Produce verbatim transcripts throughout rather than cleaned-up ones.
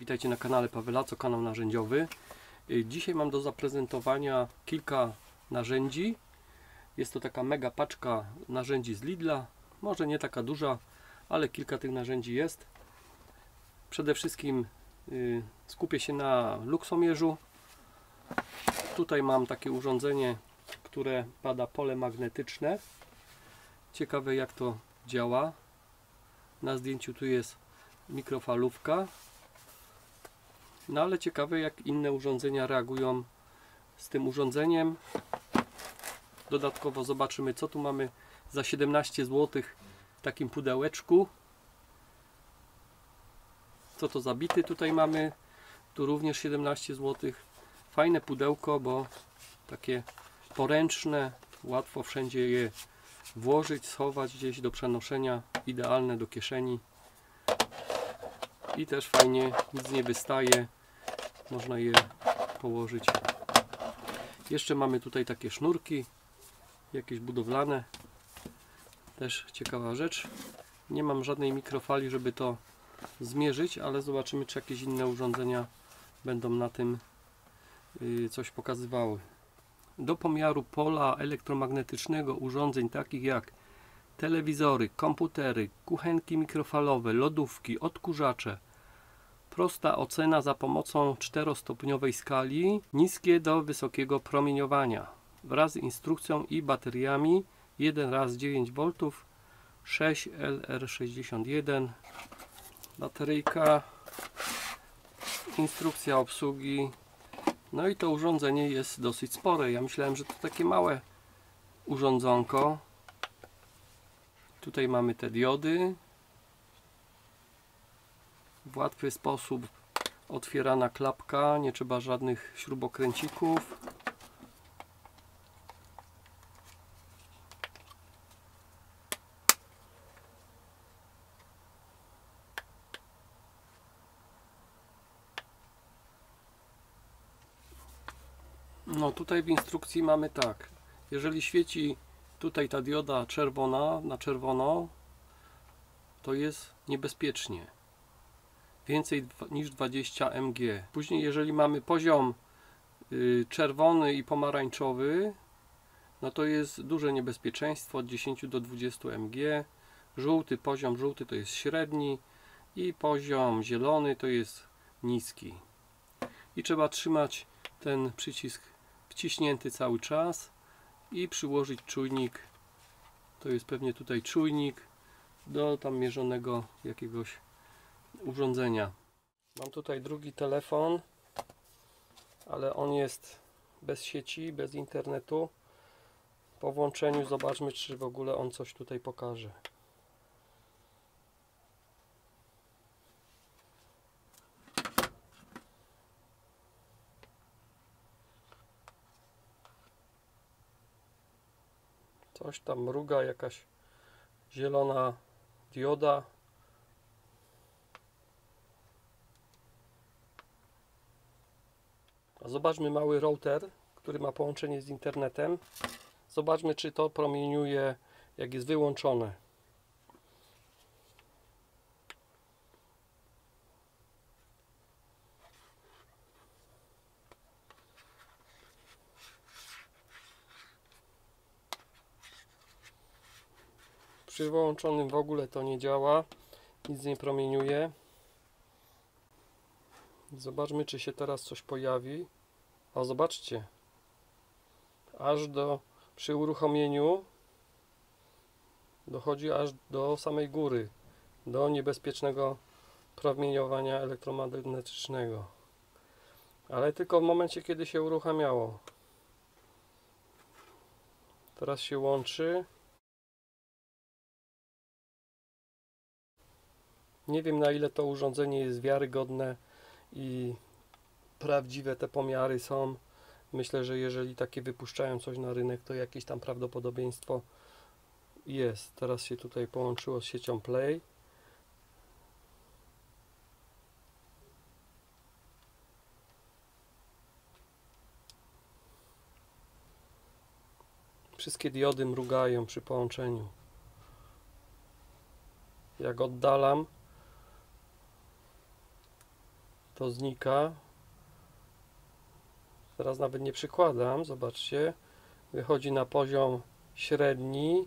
Witajcie na kanale Pawelaco, kanał narzędziowy. Dzisiaj mam do zaprezentowania kilka narzędzi. Jest to taka mega paczka narzędzi z Lidla. Może nie taka duża, ale kilka tych narzędzi jest. Przede wszystkim y, skupię się na luksomierzu. Tutaj mam takie urządzenie, które bada pole magnetyczne. Ciekawe, jak to działa. Na zdjęciu tu jest mikrofalówka. No ale ciekawe, jak inne urządzenia reagują z tym urządzeniem. Dodatkowo zobaczymy, co tu mamy za siedemnaście złotych w takim pudełeczku. Co to za bity tutaj mamy. Tu również siedemnaście złotych. Fajne pudełko, bo takie poręczne. Łatwo wszędzie je włożyć, schować gdzieś do przenoszenia. Idealne do kieszeni. I też fajnie, nic nie wystaje. Można je położyć. Jeszcze mamy tutaj takie sznurki. Jakieś budowlane. Też ciekawa rzecz. Nie mam żadnej mikrofali, żeby to zmierzyć, ale zobaczymy, czy jakieś inne urządzenia będą na tym coś pokazywały. Do pomiaru pola elektromagnetycznego urządzeń takich jak telewizory, komputery, kuchenki mikrofalowe, lodówki, odkurzacze. Prosta ocena za pomocą czterostopniowej skali, niskie do wysokiego promieniowania, wraz z instrukcją i bateriami jeden razy dziewięć woltów, sześć L R sześćdziesiąt jeden, bateryjka, instrukcja obsługi. No i to urządzenie jest dosyć spore. Ja myślałem, że to takie małe urządzonko. Tutaj mamy te diody. W łatwy sposób otwierana klapka, nie trzeba żadnych śrubokręcików. No tutaj w instrukcji mamy tak: jeżeli świeci tutaj ta dioda czerwona na czerwono, to jest niebezpiecznie. Więcej niż dwadzieścia megaherców. Później, jeżeli mamy poziom y, czerwony i pomarańczowy, no to jest duże niebezpieczeństwo, od dziesięciu do dwudziestu megaherców. Żółty, poziom żółty to jest średni i poziom zielony to jest niski. I trzeba trzymać ten przycisk wciśnięty cały czas i przyłożyć czujnik, to jest pewnie tutaj czujnik, do tam mierzonego jakiegoś urządzenia. Mam tutaj drugi telefon, ale on jest bez sieci, bez internetu. Po włączeniu zobaczmy, czy w ogóle on coś tutaj pokaże. Coś tam mruga, jakaś zielona dioda. A zobaczmy mały router, który ma połączenie z internetem. Zobaczmy, czy to promieniuje, jak jest wyłączone. Przy wyłączonym w ogóle to nie działa, nic nie promieniuje. Zobaczmy, czy się teraz coś pojawi. O, zobaczcie, aż do, przy uruchomieniu dochodzi aż do samej góry, do niebezpiecznego promieniowania elektromagnetycznego, ale tylko w momencie, kiedy się uruchamiało. Teraz się łączy. Nie wiem, na ile to urządzenie jest wiarygodne i prawdziwe te pomiary są. Myślę, że jeżeli takie wypuszczają coś na rynek, to jakieś tam prawdopodobieństwo jest. Teraz się tutaj połączyło z siecią Play. Wszystkie diody mrugają przy połączeniu. Jak oddalam, to to znika. Teraz nawet nie przykładam, zobaczcie. Wychodzi na poziom średni.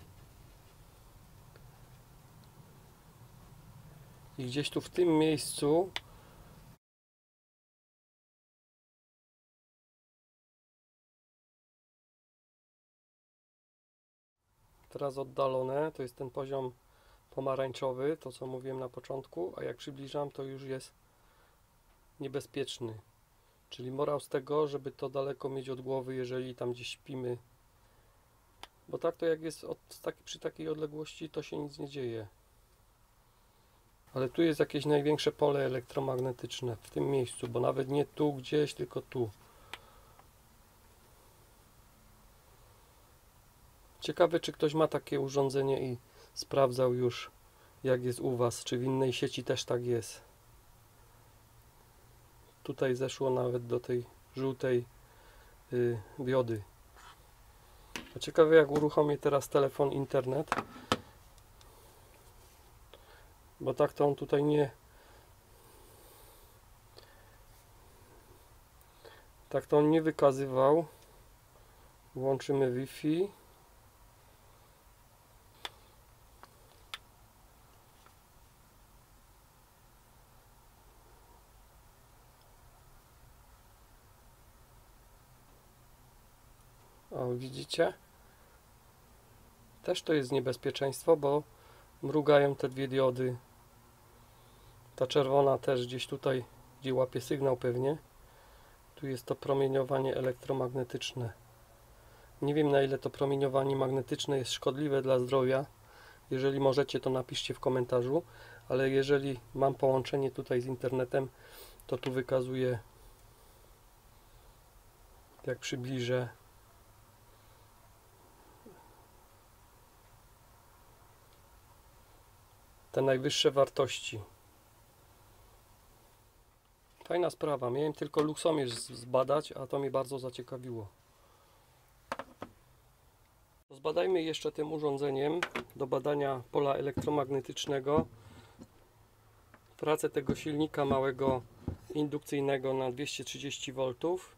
I gdzieś tu w tym miejscu teraz oddalone, to jest ten poziom pomarańczowy, to co mówiłem na początku, a jak przybliżam, to już jest niebezpieczny. Czyli morał z tego, żeby to daleko mieć od głowy, jeżeli tam gdzieś śpimy. Bo tak to jak jest od, tak, przy takiej odległości, to się nic nie dzieje. Ale tu jest jakieś największe pole elektromagnetyczne w tym miejscu, bo nawet nie tu gdzieś, tylko tu. Ciekawe, czy ktoś ma takie urządzenie i sprawdzał już, jak jest u Was, czy w innej sieci też tak jest. Tutaj zeszło nawet do tej żółtej yy, diody. A ciekawe, jak uruchomię teraz telefon, internet, bo tak to on tutaj nie tak to on nie wykazywał. Włączymy Wi-Fi. O, widzicie? Też to jest niebezpieczeństwo, bo mrugają te dwie diody. Ta czerwona też gdzieś tutaj, gdzie łapie sygnał pewnie. Tu jest to promieniowanie elektromagnetyczne. Nie wiem, na ile to promieniowanie magnetyczne jest szkodliwe dla zdrowia. Jeżeli możecie, to napiszcie w komentarzu. Ale jeżeli mam połączenie tutaj z internetem, to tu wykazuje, jak przybliżę, te najwyższe wartości. Fajna sprawa. Miałem tylko luksomierz zbadać, a to mnie bardzo zaciekawiło. Zbadajmy jeszcze tym urządzeniem do badania pola elektromagnetycznego pracę tego silnika małego indukcyjnego na dwieście trzydzieści woltów.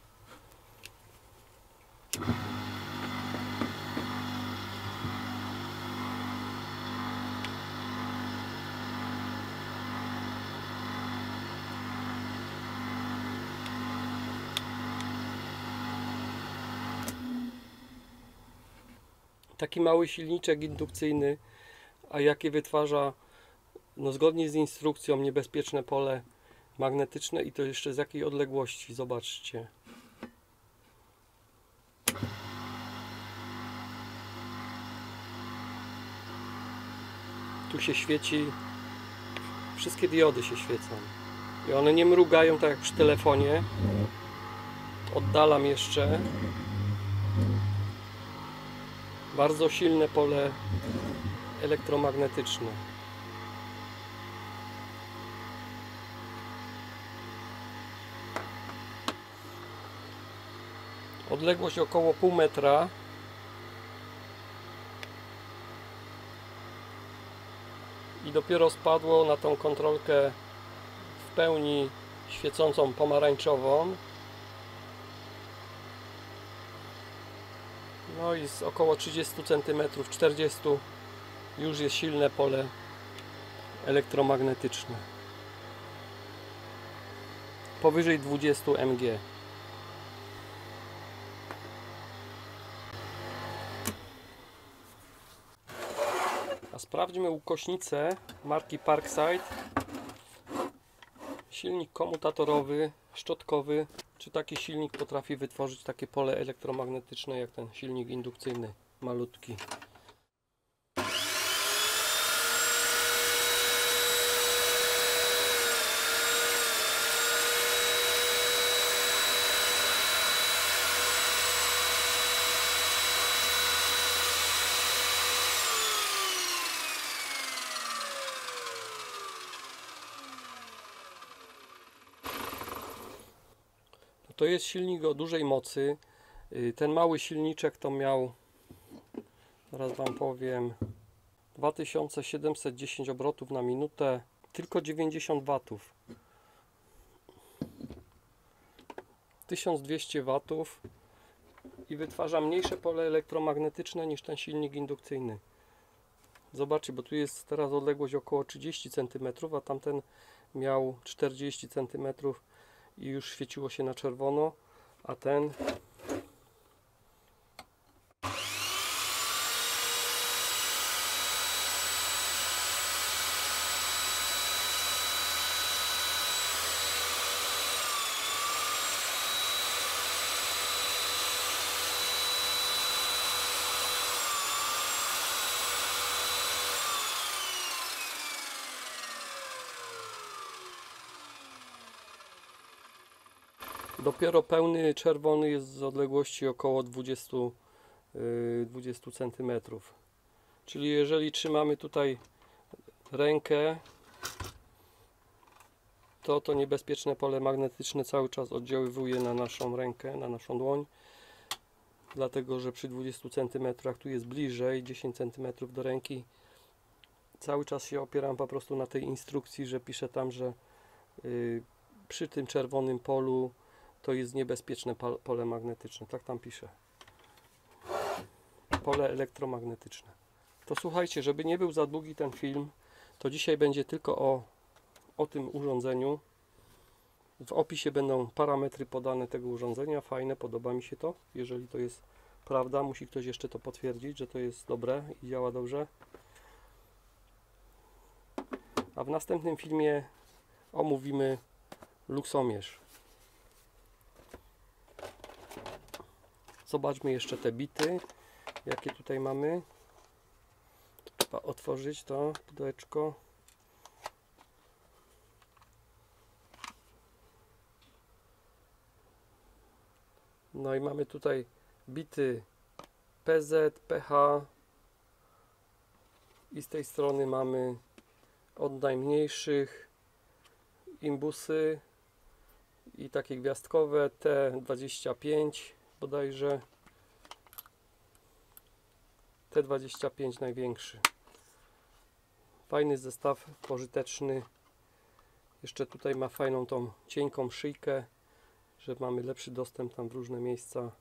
Taki mały silniczek indukcyjny, a jakie wytwarza, no zgodnie z instrukcją, niebezpieczne pole magnetyczne, i to jeszcze z jakiej odległości, zobaczcie. Tu się świeci, wszystkie diody się świecą i one nie mrugają tak jak przy telefonie. Oddalam jeszcze. Bardzo silne pole elektromagnetyczne. Odległość około pół metra. I dopiero spadło na tą kontrolkę w pełni świecącą pomarańczową. No i z około trzydziestu centymetrów, czterdziestu już jest silne pole elektromagnetyczne. Powyżej dwudziestu megaherców. A sprawdźmy ukośnicę marki Parkside. Silnik komutatorowy, szczotkowy. Czy taki silnik potrafi wytworzyć takie pole elektromagnetyczne jak ten silnik indukcyjny, malutki? To jest silnik o dużej mocy. Ten mały silniczek to miał, zaraz Wam powiem, dwa tysiące siedemset dziesięć obrotów na minutę, tylko dziewięćdziesiąt watów. tysiąc dwieście watów i wytwarza mniejsze pole elektromagnetyczne niż ten silnik indukcyjny. Zobaczcie, bo tu jest teraz odległość około trzydzieści centymetrów, a tamten miał czterdzieści centymetrów i już świeciło się na czerwono, a ten dopiero pełny czerwony jest z odległości około dwudziestu centymetrów. Czyli jeżeli trzymamy tutaj rękę, to to niebezpieczne pole magnetyczne cały czas oddziaływuje na naszą rękę, na naszą dłoń. Dlatego, że przy dwudziestu centymetrach tu jest bliżej, dziesięć centymetrów do ręki. Cały czas się opieram po prostu na tej instrukcji, że pisze tam, że yy, przy tym czerwonym polu to jest niebezpieczne pole magnetyczne. Tak tam pisze. Pole elektromagnetyczne. To słuchajcie, żeby nie był za długi ten film, to dzisiaj będzie tylko o, o tym urządzeniu. W opisie będą parametry podane tego urządzenia. Fajne, podoba mi się to. Jeżeli to jest prawda, musi ktoś jeszcze to potwierdzić, że to jest dobre i działa dobrze. A w następnym filmie omówimy luksomierz. Zobaczmy jeszcze te bity, jakie tutaj mamy. Trzeba otworzyć to pudełeczko. No i mamy tutaj bity P Z, P H i z tej strony mamy od najmniejszych imbusy i takie gwiazdkowe T dwadzieścia pięć bodajże, T dwadzieścia pięć największy. Fajny zestaw, pożyteczny. Jeszcze tutaj ma fajną tą cienką szyjkę, że mamy lepszy dostęp tam w różne miejsca.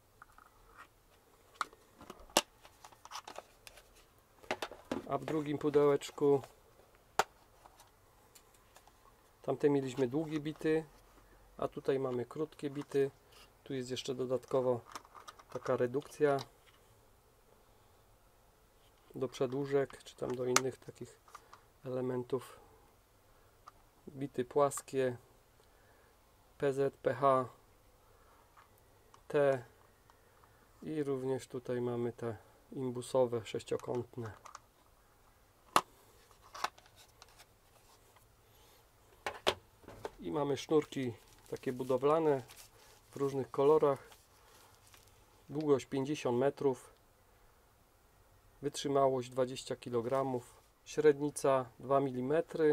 A w drugim pudełeczku tamte mieliśmy długie bity, a tutaj mamy krótkie bity. Tu jest jeszcze dodatkowo taka redukcja do przedłużek, czy tam do innych takich elementów. Bity płaskie P Z, P H, T i również tutaj mamy te imbusowe, sześciokątne. I mamy sznurki takie budowlane w różnych kolorach. Długość pięćdziesiąt metrów, wytrzymałość dwadzieścia kilogramów, średnica dwa milimetry.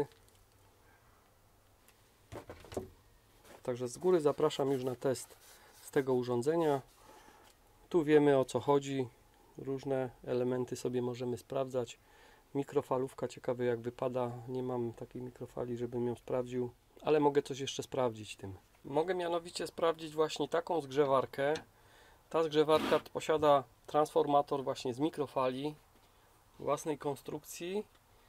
Także z góry zapraszam już na test z tego urządzenia. Tu wiemy, o co chodzi. Różne elementy sobie możemy sprawdzać. Mikrofalówka, ciekawe jak wypada. Nie mam takiej mikrofali, żebym ją sprawdził, ale mogę coś jeszcze sprawdzić tym. Mogę mianowicie sprawdzić właśnie taką zgrzewarkę. Ta zgrzewarka posiada transformator właśnie z mikrofali własnej konstrukcji.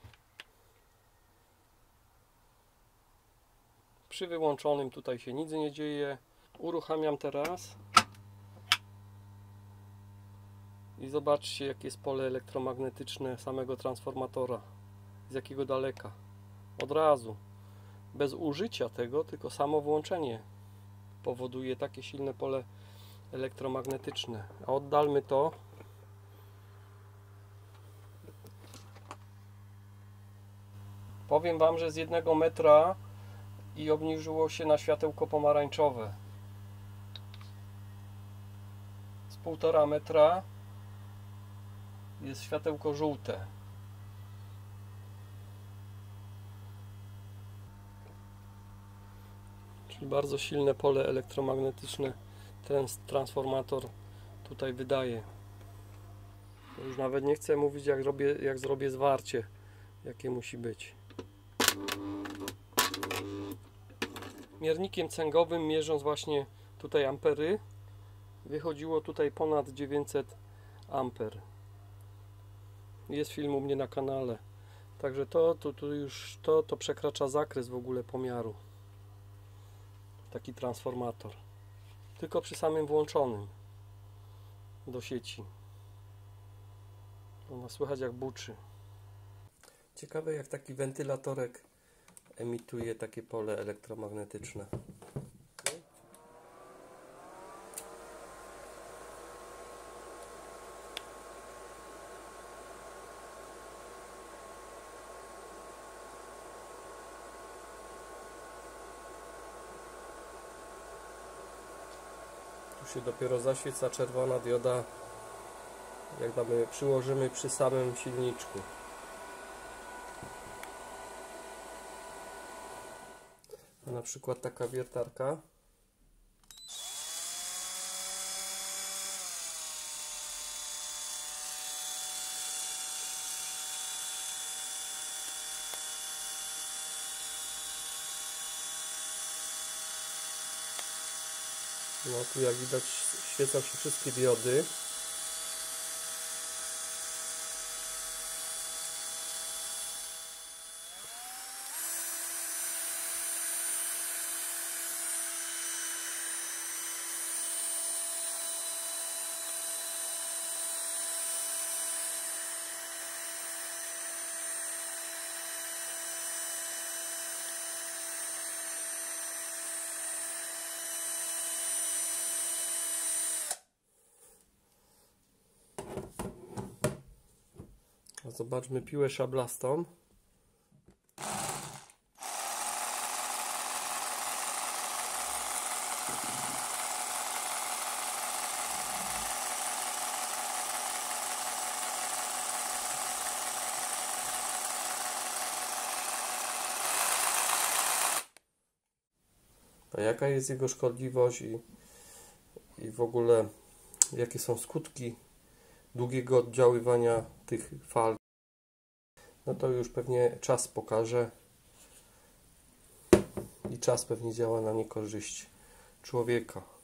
Przy wyłączonym tutaj się nic nie dzieje. Uruchamiam teraz i zobaczcie, jakie jest pole elektromagnetyczne samego transformatora, z jakiego daleka, od razu, bez użycia tego, tylko samo włączenie powoduje takie silne pole elektromagnetyczne. A oddalmy to. Powiem Wam, że z jednego metra i obniżyło się na światełko pomarańczowe. Z półtora metra jest światełko żółte. Czyli bardzo silne pole elektromagnetyczne ten transformator tutaj wydaje. Już nawet nie chcę mówić, jak zrobię, jak zrobię zwarcie, jakie musi być. Miernikiem cęgowym, mierząc właśnie tutaj ampery, wychodziło tutaj ponad dziewięćset amper. Jest film u mnie na kanale. Także to, to, to już to, to przekracza zakres w ogóle pomiaru. Taki transformator. Tylko przy samym włączonym do sieci. Ona słychać jak buczy. Ciekawe, jak taki wentylatorek emituje takie pole elektromagnetyczne. Tu się dopiero zaświeca czerwona dioda, jak damy, przyłożymy przy samym silniczku. A na przykład taka wiertarka. No tu jak widać świecą się wszystkie diody. A zobaczmy piłę szablastą. A jaka jest jego szkodliwość i, i w ogóle jakie są skutki długiego oddziaływania tych fal, no to już pewnie czas pokaże i czas pewnie działa na niekorzyść człowieka.